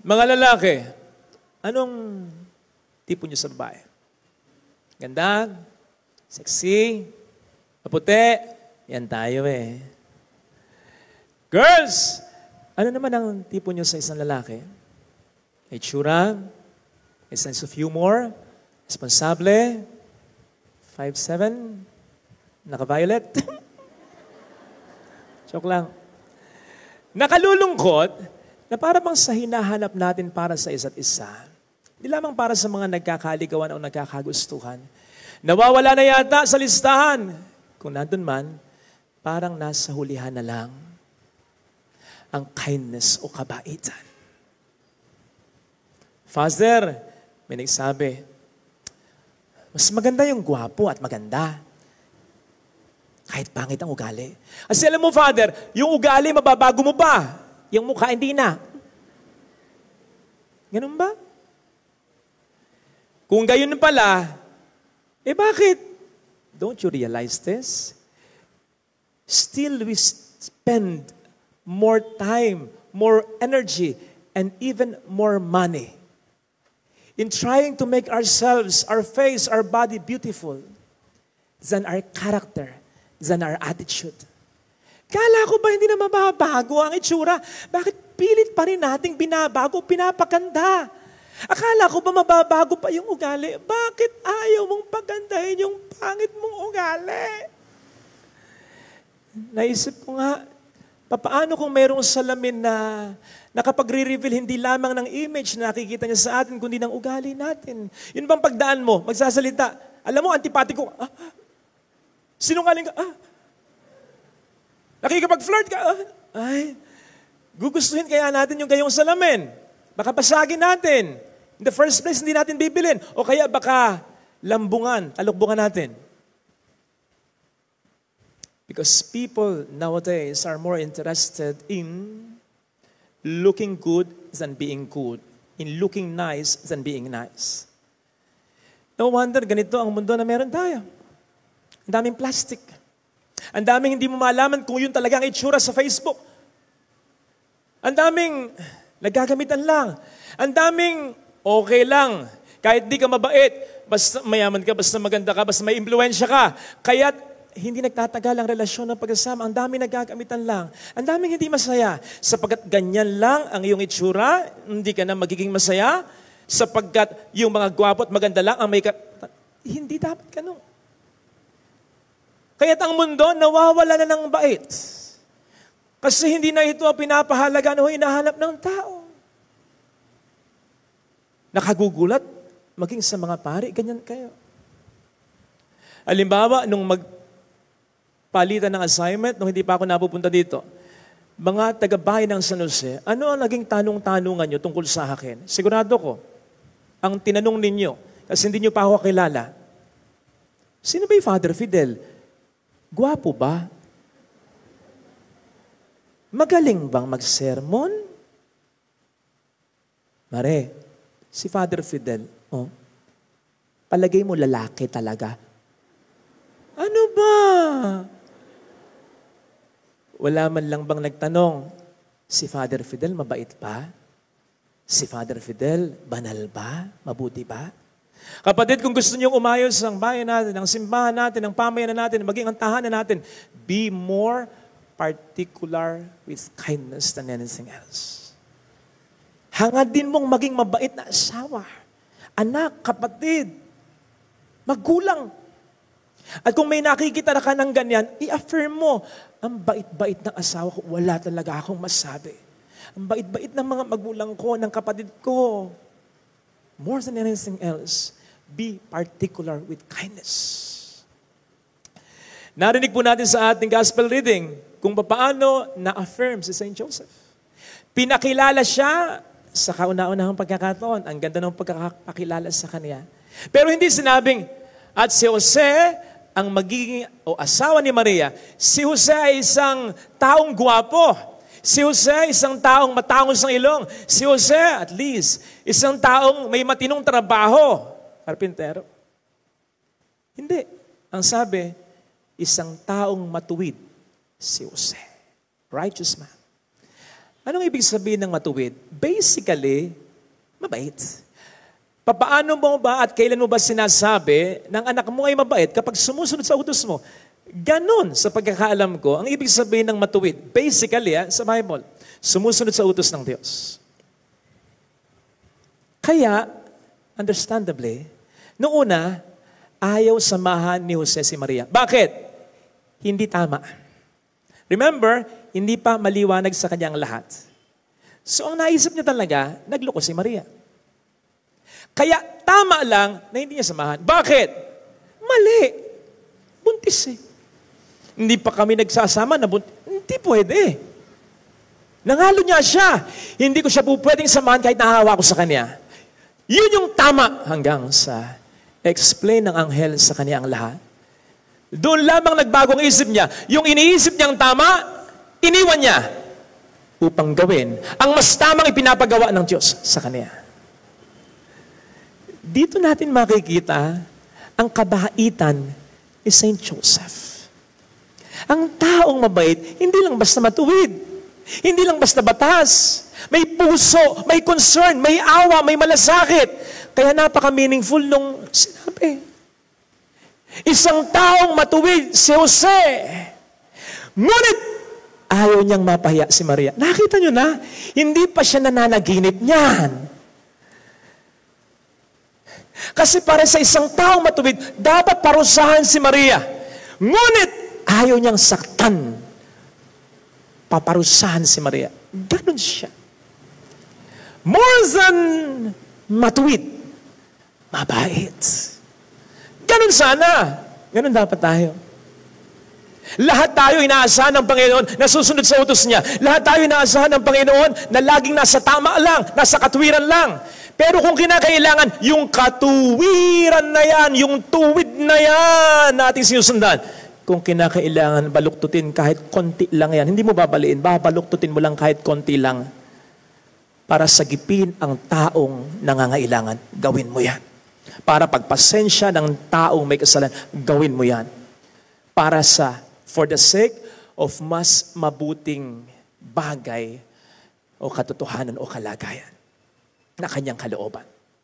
Mga lalaki, anong tipo niyo sa babae? Ganda? Sexy? Maputi? Yan tayo eh. Girls, ano naman ang tipo niyo sa isang lalaki? May tsura? May sense of humor? Responsable? 5'7"? Naka-violet? Joke lang. Nakalulungkot na para bang sa hinahanap natin para sa isa't isa, hindi lamang para sa mga nagkakaligawan o nagkakagustuhan, nawawala na yata sa listahan. Kung nandun man, parang nasa hulihan na lang ang kindness o kabaitan. Father, may nagsabi, mas maganda yung gwapo at maganda. Kahit pangit ang ugali. Kasi alam mo, Father, yung ugali, mababago mo pa. Yung mukha, hindi na. Ganun ba? Kung gayon pala, bakit? Don't you realize this? Still, we spend more time, more energy, and even more money in trying to make ourselves, our face, our body beautiful than our character, than our attitude. Kala ko ba hindi na mababago ang itsura? Bakit pilit pa rin nating binabago, pinapaganda? Akala ko ba mababago pa yung ugali? Bakit ayaw mong pagandahin yung pangit mong ugali? Naisip ko nga, papaano kung mayroong salamin na nakapag-re-reveal hindi lamang ng image na nakikita niya sa atin, kundi ng ugali natin. Yun bang pagdaan mo, magsasalita, alam mo, antipatiko, sinungaling ka, nakikipag-flirt ka, gugustuhin kaya natin yung gayong salamin. Baka basagin natin. In the first place, hindi natin bibilin. O kaya baka lambungan, talukbungan natin. Because people nowadays are more interested in looking good than being good. In looking nice than being nice. No wonder, ganito ang mundo na meron tayo. Ang daming plastic. Ang daming hindi mo malaman kung yun talaga ang itsura sa Facebook. Ang daming nagagamitan lang. Ang daming okay lang. Kahit di ka mabait, basta mayaman ka, basta maganda ka, basta may impluensya ka. Kaya hindi nagtatagal ang relasyon ng pag-asama. Ang daming nagagamitan lang. Ang daming hindi masaya. Sapagkat ganyan lang ang iyong itsura, hindi ka na magiging masaya. Sapagkat yung mga gwapo at maganda lang ang may hindi dapat ganun. Kaya't ang mundo nawawala na ng bait. Kasi hindi na ito ang pinapahalagaan o hinahanap ng tao. Nakagugulat, maging sa mga pari, ganyan kayo. Halimbawa, nung palitan ng assignment, nung hindi pa ako napupunta dito, mga taga-bahay ng San Jose, ano ang naging tanong-tanungan nyo tungkol sa akin? Sigurado ko, ang tinanong ninyo, kasi hindi nyo pa ako kilala, sino ba yung Father Fidel? Gwapo ba? Magaling bang mag-sermon? Mare, si Father Fidel, palagay mo lalaki talaga. Ano ba? Wala man lang bang nagtanong, si Father Fidel mabait ba? Si Father Fidel banal ba? Mabuti ba? Kapatid, kung gusto niyong umayos ang bayan natin, ang simbahan natin, ang pamayanan natin, maging ang tahanan natin, be more particular with kindness than anything else. Hangad din mong maging mabait na asawa, anak, kapatid, magulang. At kung may nakikita na ka ng ganyan, i-affirm mo, ang bait-bait ng asawa ko, wala talaga akong masabi. Ang bait-bait ng mga magulang ko, ng kapatid ko. More than anything else, be particular with kindness. Narinig po natin sa ating gospel reading kung paano na-affirm si Saint Joseph. Pinakilala siya sa kauna-unahang pagkakataon. Ang ganda ng pagkakakilala sa kanya. Pero hindi sinabing, at si Jose ang magiging asawa ni Maria. Si Jose ay isang taong gwapo. Si Jose ay isang taong matangos ng ilong. Si Jose, at least, isang taong may matinong trabaho. Karpintero. Hindi. Ang sabi, isang taong matuwid. Si Jose. Righteous man. Anong ibig sabihin ng matuwid? Basically, mabait. Papaano mo ba at kailan mo ba sinasabi ng anak mo ay mabait kapag sumusunod sa utos mo? Ganon sa pagkakaalam ko, ang ibig sabihin ng matuwid. Basically, sa Bible, sumusunod sa utos ng Diyos. Kaya, understandably, noong una, ayaw samahan ni Jose si Maria. Bakit? Hindi tama. Remember, hindi pa maliwanag sa kanyang lahat. So, ang naisip niya talaga, nagloko si Maria. Kaya tama lang na hindi niya samahan. Bakit? Mali. Buntis eh. Hindi pa kami nagsasama na buntis. Hindi pwede. Nangalo niya siya. Hindi ko siya po pwedeng samahan kahit nahawa ko sa kanya. Yun yung tama hanggang sa explain ng anghel sa kanya ang lahat. Doon lamang nagbagong isip niya. Yung iniisip niyang tama, iniwan niya upang gawin ang mas tamang ipinapagawa ng Diyos sa kanya. Dito natin makikita ang kabaitan ni Saint Joseph. Ang taong mabait, hindi lang basta matuwid. Hindi lang basta batas. May puso, may concern, may awa, may malasakit. Kaya napaka-meaningful nung sinabi. Isang taong matuwid, si Jose. Ngunit, ayaw niyang mapahiya si Maria. Nakita niyo na, hindi pa siya nananaginip niyan. Kasi para sa isang taong matuwid, dapat parusahan si Maria. Ngunit, ayaw niyang saktan. Paparusahan si Maria. Ganon siya. More than matuwid, mabait. Ganon sana. Ganon dapat tayo. Lahat tayo inaasahan ng Panginoon na susunod sa utos niya. Lahat tayo inaasahan ng Panginoon na laging nasa tama lang, nasa katwiran lang. Pero kung kinakailangan, yung katuwiran na yan, yung tuwid na yan natin sinusundan. Kung kinakailangan baluktutin kahit konti lang yan, hindi mo babaliin, babaluktutin mo lang kahit konti lang. Para sagipin ang taong nangangailangan, gawin mo yan. Para pagpasensya ng taong may kasalanan, gawin mo yan. Para for the sake of mas mabuting bagay o katotohanan o kalagayan na kanyang kalooban.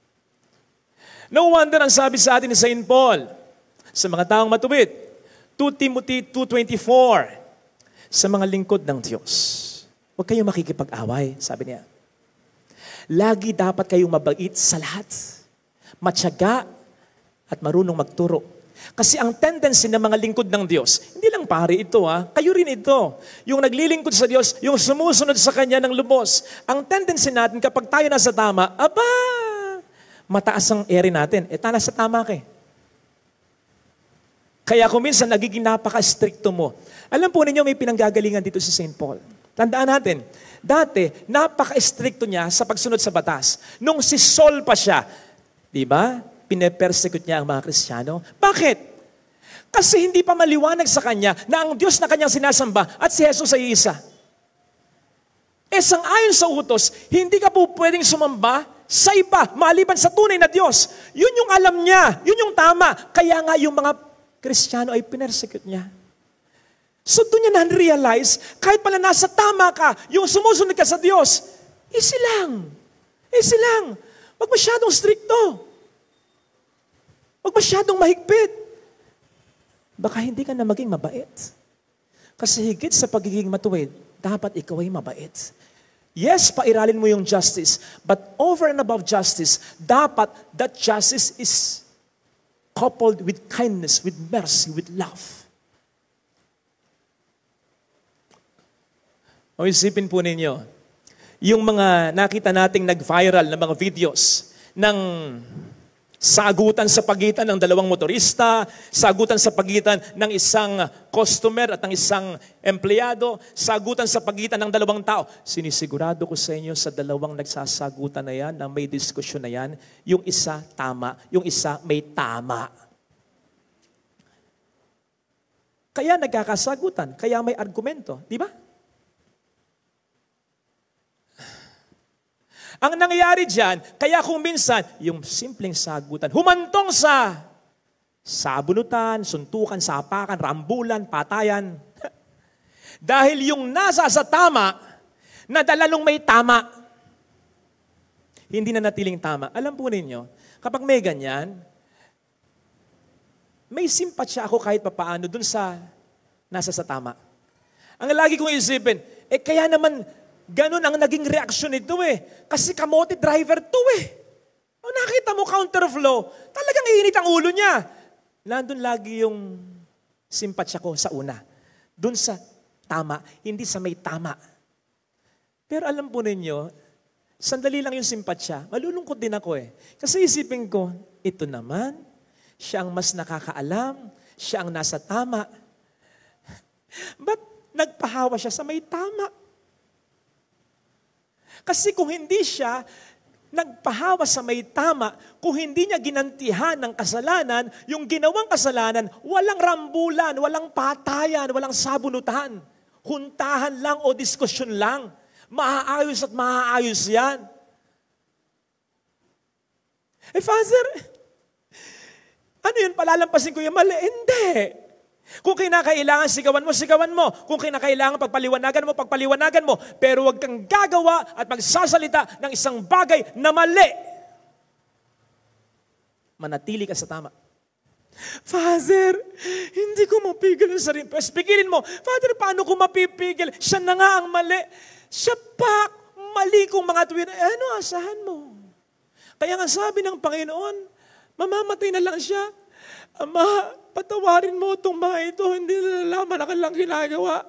No wonder ang sabi sa atin ni St. Paul sa mga taong matuwid, 2 Timothy 2:24, sa mga lingkod ng Diyos, huwag kayong makikipag-away, sabi niya. Lagi dapat kayong mabait sa lahat, matyaga at marunong magturo. Kasi ang tendency ng mga lingkod ng Diyos, hindi lang pare ito kayo rin ito. Yung naglilingkod sa Diyos, yung sumusunod sa Kanya ng lubos. Ang tendency natin kapag tayo nasa tama, mataas ang ere natin. Nasa tama ka eh. Kaya kung minsan nagiging napaka-stricto mo. Alam po ninyo, may pinanggagalingan dito si St. Paul. Tandaan natin, dati, napaka-stricto niya sa pagsunod sa batas. Nung si Saul pa siya, di ba? Pinepersecute niya ang mga Kristiyano. Bakit? Kasi hindi pa maliwanag sa kanya na ang Diyos na kanyang sinasamba at si Jesus ay isa. Sang-ayon sa utos, hindi ka po pwedeng sumamba sa iba, maliban sa tunay na Diyos. Yun yung alam niya, yun yung tama. Kaya nga yung mga Kristiyano ay pinersecute niya. So doon niya na-realize, kahit pala nasa tama ka, yung sumusunod ka sa Diyos, easy lang. Easy lang. Huwag masyadong stricto. Huwag masyadong mahigpit. Baka hindi ka na maging mabait. Kasi higit sa pagiging matuwid, dapat ikaw ay mabait. Yes, pairalin mo yung justice. But over and above justice, dapat that justice is coupled with kindness, with mercy, with love. O isipin po ninyo, yung mga nakita nating nag-viral na mga videos ng sagutan sa pagitan ng dalawang motorista, sagutan sa pagitan ng isang customer at ng isang empleyado, sagutan sa pagitan ng dalawang tao. Sinisigurado ko sa inyo sa dalawang nagsasagutan na yan, na may diskusyon na yan, yung isa tama, yung isa may tama. Kaya nagkakasagutan, kaya may argumento, di ba? Ang nangyayari dyan, kaya kung minsan, yung simpleng sagutan, humantong sa sabunutan, suntukan, sapakan, rambulan, patayan. Dahil yung nasa sa tama, nadala nung may tama. Hindi na natiling tama. Alam po ninyo, kapag may ganyan, may simpatsya ako kahit papaano dun sa nasa sa tama. Ang lagi kong isipin, kaya naman ganun ang naging reaksyon nito Kasi kamote driver to O nakita mo counterflow, talagang iinit ang ulo niya. Nandun lagi yung simpatsya ko sa una. Dun sa tama, hindi sa may tama. Pero alam po ninyo, sandali lang yung simpatsya, malulungkot din ako Kasi isipin ko, ito naman, siya ang mas nakakaalam, siya ang nasa tama. Ba't nagpahawa siya sa may tama? Kasi kung hindi siya nagpahawa sa may tama, kung hindi niya ginantihan ng kasalanan, yung ginawang kasalanan, walang rambulan, walang patayan, walang sabunutan. Huntahan lang o diskusyon lang. Maaayos at maaayos yan. Father, ano yun, palalampasin ko yung mali? Hindi. Kung kinakailangan, sigawan mo, sigawan mo. Kung kinakailangan, pagpaliwanagan mo. Pero huwag kang gagawa at magsasalita ng isang bagay na mali. Manatili ka sa tama. Father, hindi ko mapigil ang sarili. Pigilin mo, Father, paano ko mapipigil? Siya na nga ang mali. Siya pa, mali kong mga tuwid. Ano, asahan mo? Kaya nga sabi ng Panginoon, mamamatay na lang siya. Ama, patawarin mo itong mga ito, hindi nalalaman na kanilang ginagawa.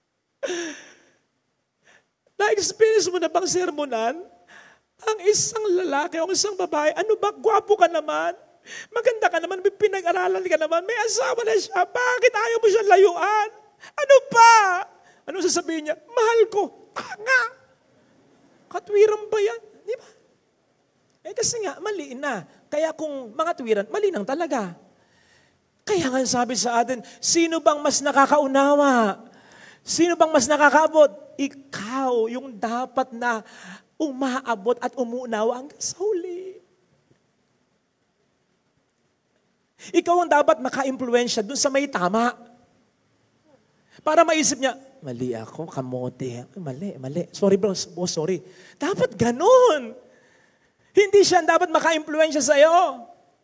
Na-experience mo na bang sermonan? Ang isang lalaki o isang babae, ano ba, gwapo ka naman? Maganda ka naman, may pinag-aralan ka naman, may asawa na siya, bakit ayaw mo siya layuan? Ano pa? Ano sasabihin niya? Mahal ko. Tanga! Katwiran ba yan? Di ba? Kasi nga, mali na. Kaya kung mga tuwiran, mali nang talaga. Kaya nga sabi sa atin, sino bang mas nakakaunawa? Sino bang mas nakakaabot? Ikaw, yung dapat na umaabot at umuunawa hanggang sa huli. Ikaw ang dapat maka-impluensya dun sa may tama. Para maisip niya, mali ako, kamote. Mali. Sorry bro, sorry. Dapat ganun. Hindi siya dapat maka-impluensya sa'yo.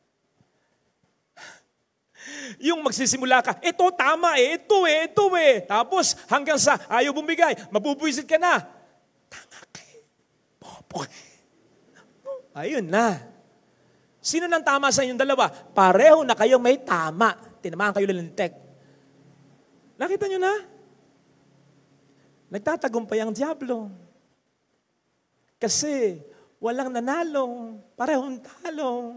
Yung magsisimula ka, ito tama ito. Tapos hanggang sa ayaw bumigay, mabubuisit ka na. Tanga kayo. Bobo kayo. Ayun na. Sino nang tama sa inyong dalawa? Pareho na kayong may tama. Tinamaan kayo lalintek. Nakita nyo na? Nagtatagumpay ang diablo. Kasi walang nanalo. Parehong talo.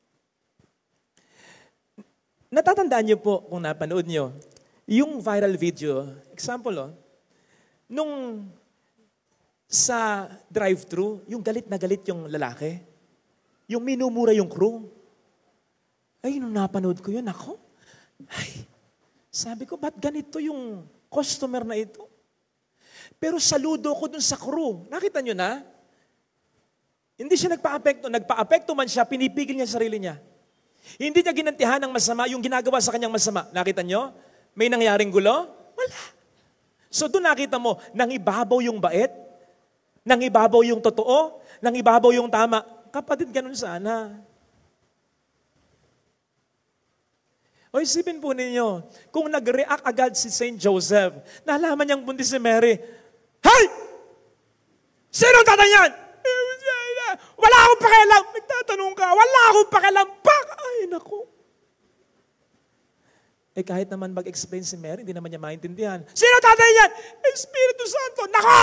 Natatandaan niyo po kung napanood niyo, yung viral video, example, nung sa drive-thru, yung galit na galit yung lalaki, yung minumura yung crew. Ay, nung napanood ko yun, ako, sabi ko, ba't ganito yung customer na ito? Pero saludo ko dun sa crew. Nakita nyo na? Hindi siya nagpa-apekto. Nagpa-apekto man siya, pinipigil niya sarili niya. Hindi niya ginantihan ng masama, yung ginagawa sa kanyang masama. Nakita nyo? May nangyaring gulo? Wala. So doon nakita mo, nangibabaw yung bait, nangibabaw yung totoo, nangibabaw yung tama. Kapatid, ganun sana. O isipin po ninyo, kung nag-react agad si Saint Joseph, nalaman niyang buntis si Mary, Hay! Sino tatay yan? Wala akong pakialam. Nagtatanong ka, wala akong pakialam. Ay, naku. Kahit naman mag-explain si Mary, hindi naman niya maintindihan. Sino tatay yan? Espiritu Santo. Nako!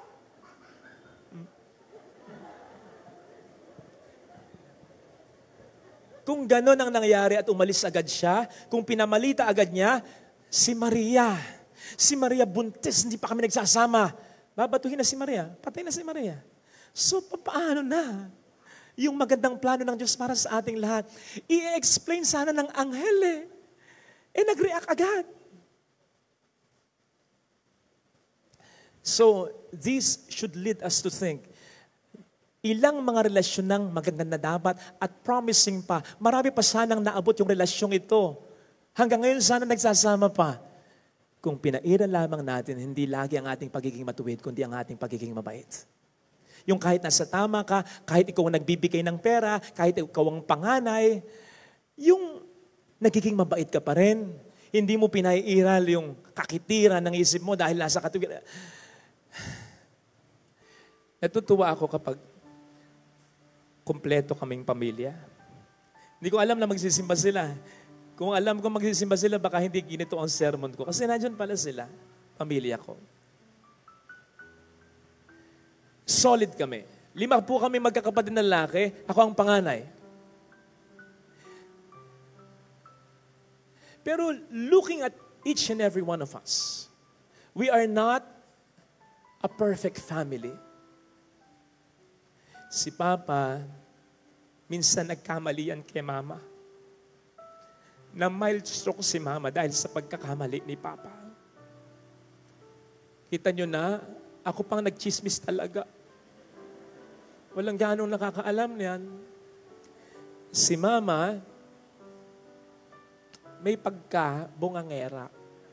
Kung gano'n ang nangyari at umalis agad siya, kung pinamalita agad niya, si Maria buntis, hindi pa kami nagsasama. Babatuhin na si Maria, patay na si Maria. So, paano na? Yung magandang plano ng Diyos para sa ating lahat. I-explain sana ng anghel nag-react agad. So, this should lead us to think, ilang mga relasyon ng magandang na dapat at promising pa. Marami pa sanang naabot yung relasyong ito. Hanggang ngayon sana nagsasama pa. kung pinairal lamang natin, hindi lagi ang ating pagiging matuwid, kundi ang ating pagiging mabait. Yung kahit nasa tama ka, kahit ikaw ang nagbibigay ng pera, kahit ikaw ang panganay, yung nagiging mabait ka pa rin. Hindi mo pinairal yung kakitiran ng isip mo dahil nasa katuwiran. Natutuwa ako kapag kumpleto kaming pamilya. Hindi ko alam na magsisimba sila. Kung alam ko magsisimba sila, baka hindi ginito ang sermon ko. Kasi nandiyan pala sila, pamilya ko. Solid kami. 5 po kami magkakapatid na lalaki. Ako ang panganay. Pero looking at each and every one of us, we are not a perfect family. Si Papa, minsan nagkamali yan kay Mama. Na mild stroke si Mama dahil sa pagkakamali ni Papa. Kita nyo na, ako pang nagchismis talaga. Walang ganong nakakaalam niyan. Si Mama, may pagka-bungangera.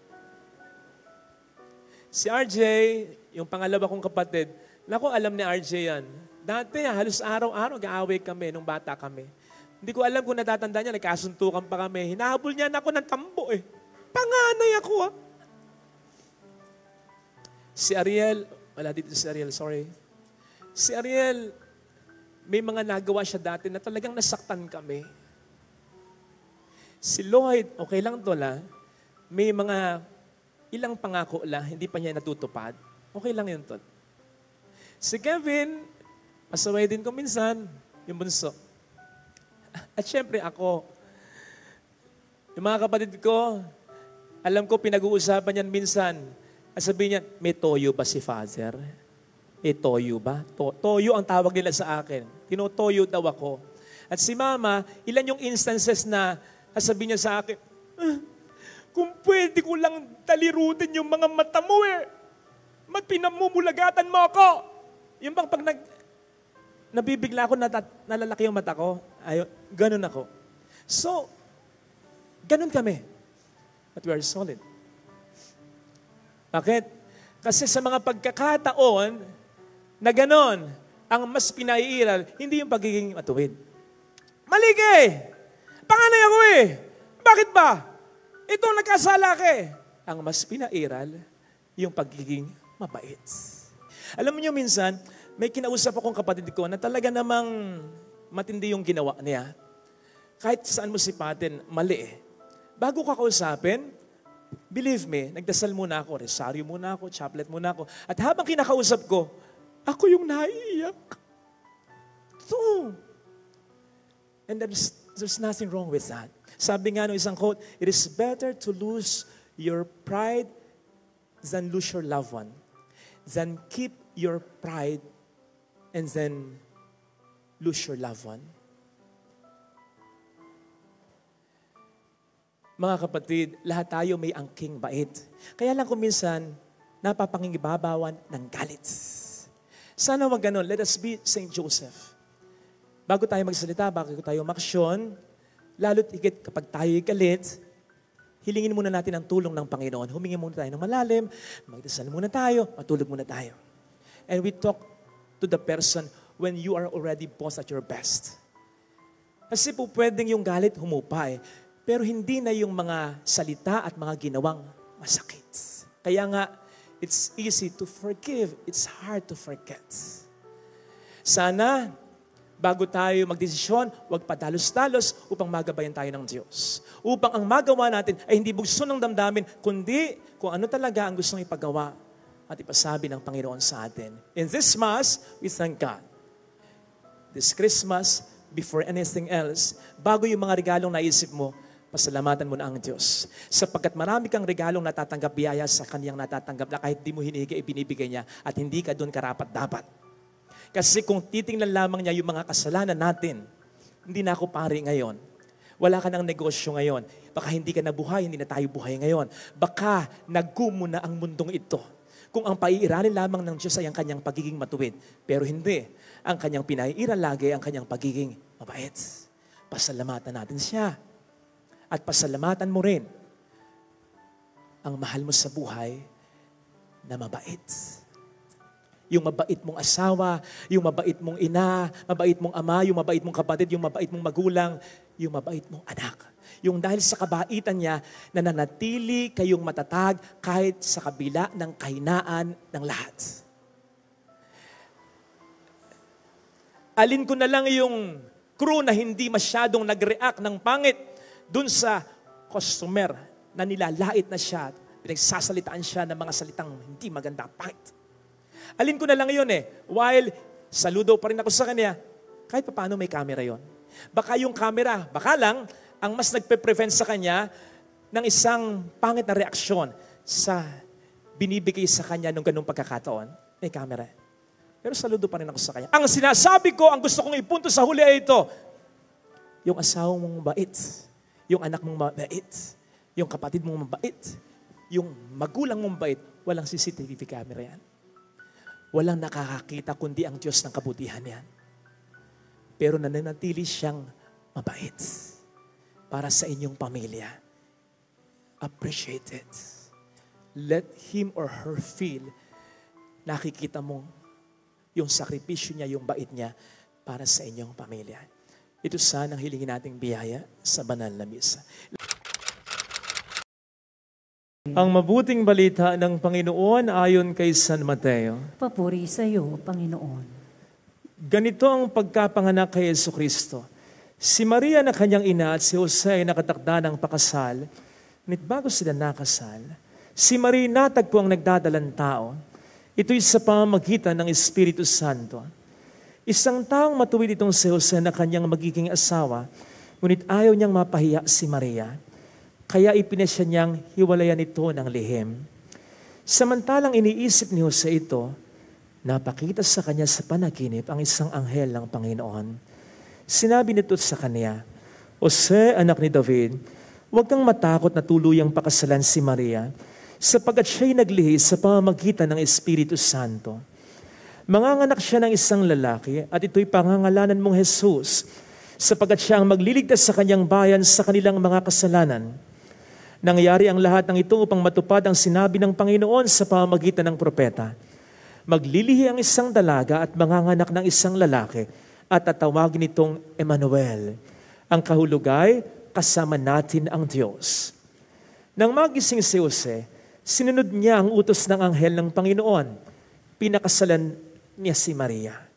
Si RJ, yung pangalawa kong kapatid, naku, alam ni RJ yan. Dati, halos araw-araw, gaaway kami nung bata kami. Hindi ko alam kung natatanda niya, nagkasuntukan pa kami. Hinahabol niya ako ng tambo eh. Panganay ako ah. Si Ariel, wala dito si Ariel, sorry. Si Ariel, may mga nagawa siya dati na talagang nasaktan kami. Si Lloyd, okay lang to la, may mga ilang pangako la, hindi pa niya natutupad. Okay lang yun to. Si Kevin, pasaway din ko minsan, yung bunso. At syempre ako, yung mga kapatid ko, alam ko pinag-uusapan yan minsan. At sabihin niya, may toyo ba si Father? May toyo ba? Toyo ang tawag nila sa akin. Tinotoyo daw ako. At si Mama, ilan yung instances na sabihin niya sa akin, kung pwede ko lang talirutin yung mga mata mo eh. Pinamumulagatan mo ako. Yung bang pag nabibigla ako, nalalaki yung mata ko, ganun ako. So, ganun kami. But we are solid. Bakit? Kasi sa mga pagkakataon na ganun, ang mas pinaiiral, hindi yung pagiging matuwid. Mali ka eh! Panganay ako eh! Bakit ba? Ito nagkasala ka eh! Ang mas pinairal, yung pagiging mabait. Alam niyo minsan, may kinausap akong kapatid ko na talaga namang matindi yung ginawa niya. Kahit saan mo sipatin, mali eh. Bago ka kausapin, believe me, nagdasal muna ako, resaryo muna ako, chaplet muna ako. At habang kinakausap ko, ako yung naiiyak. So, and there's nothing wrong with that. Sabi nga no isang quote, it is better to lose your pride than lose your loved one. Than keep your pride and then lose your loved one. Mga kapatid, lahat tayo may angking bait. Kaya lang kung minsan, napapangingibabawan ng galit. Sana wag ganon. Let us be St. Joseph. Bago tayo magsalita, bago tayo maksyon, lalo't higit kapag tayo galit, hilingin muna natin ang tulong ng Panginoon. Humingi muna tayo ng malalim, magdasal muna tayo, matulog muna tayo. And we talk to the person when you are already boss at your best. Kasi po pwedeng yung galit humupa eh. Pero hindi na yung mga salita at mga ginawang masakit. Kaya nga, it's easy to forgive. It's hard to forget. Sana, bago tayo magdesisyon, huwag padalos-dalos upang magabayan tayo ng Diyos. Upang ang magawa natin ay hindi bugso ng damdamin, kundi kung ano talaga ang gustong ipagawa at ipasabi ng Panginoon sa atin. In this Mass, we thank God. This Christmas, before anything else, bago yung mga regalong naisip mo, pasalamatan mo na ang Diyos. Sapagkat marami kang regalong natatanggap biyaya sa Kanyang natatanggap na kahit di mo hinihigay, ibinibigay niya at hindi ka doon karapat-dapat. Kasi kung titingnan lamang niya yung mga kasalanan natin, hindi na ako pari ngayon. Wala ka ng negosyo ngayon. Baka hindi ka nabuhay, hindi na tayo buhay ngayon. Baka naggumo na ang mundong ito. Kung ang paiiralin lamang ng Diyos ay ang Kanyang pagiging matuwid. Pero hindi. Ang Kanyang pinaiiral lagi ang Kanyang pagiging mabait. Pasalamatan natin siya. At pasalamatan mo rin ang mahal mo sa buhay na mabait. Yung mabait mong asawa, yung mabait mong ina, mabait mong ama, yung mabait mong kapatid, yung mabait mong magulang, yung mabait mong anak. Yung dahil sa kabaitan niya, nananatili kayong matatag kahit sa kabila ng kahinaan ng lahat. Alin ko na lang yung crew na hindi masyadong nag-react ng pangit dun sa customer na nilalait na siya, pinagsasalitaan siya ng mga salitang hindi maganda, pangit. Alin ko na lang yun while saludo pa rin ako sa kanya, kahit paano may camera yon. Baka yung camera, baka lang, ang mas nagpe-prevent sa kanya ng isang pangit na reaksyon sa binibigay sa kanya nung ganung pagkakataon. May camera. Pero saludo pa rin ako sa kanya. Ang sinasabi ko, ang gusto kong ipunto sa huli ay ito, yung asawa mong mabait, yung anak mong mabait, yung kapatid mong mabait, yung magulang mong mabait, walang CCTV camera yan. Walang nakakakita kundi ang Diyos ng kabutihan yan. Pero nananatili siyang mabait para sa inyong pamilya. Appreciate it. Let him or her feel nakikita mo yung sakripisyo niya, yung bait niya para sa inyong pamilya. Ito sana ang hilingin nating biyaya sa banal na misa. Ang mabuting balita ng Panginoon ayon kay San Mateo. Papuri sa iyo, Panginoon. Ganito ang pagkapanganak kay Jesucristo. Si Maria na kanyang ina at si Jose ay nakatakda ng pakasal, ngunit bago sila nakasal, si Maria natagpo ang nagdadalang tao. Ito'y sa pamamagitan ng Espiritu Santo. Isang taong matuwid itong si Jose na kanyang magiging asawa, ngunit ayaw niyang mapahiya si Maria. Kaya ipinasya niyang hiwalayan ito ng lihim. Samantalang iniisip ni Jose ito, napakita sa kanya sa panaginip ang isang anghel ng Panginoon. Sinabi nito sa kanya, Jose, anak ni David, huwag kang matakot na tuluyang pakasalan si Maria, sapagkat siya'y naglihi sa pamamagitan ng Espiritu Santo. Manganganak siya ng isang lalaki at ito'y pangangalanan mong Jesus, sapagkat siya ang magliligtas sa kanyang bayan sa kanilang mga kasalanan. Nangyari ang lahat ng ito upang matupad ang sinabi ng Panginoon sa pamamagitan ng propeta. Maglilihi ang isang dalaga at manganganak ng isang lalaki at tatawagin itong Emmanuel. Ang kahulugay, kasama natin ang Diyos. Nang magising si Jose, sinunod niya ang utos ng anghel ng Panginoon. Pinakasalan niya si Maria.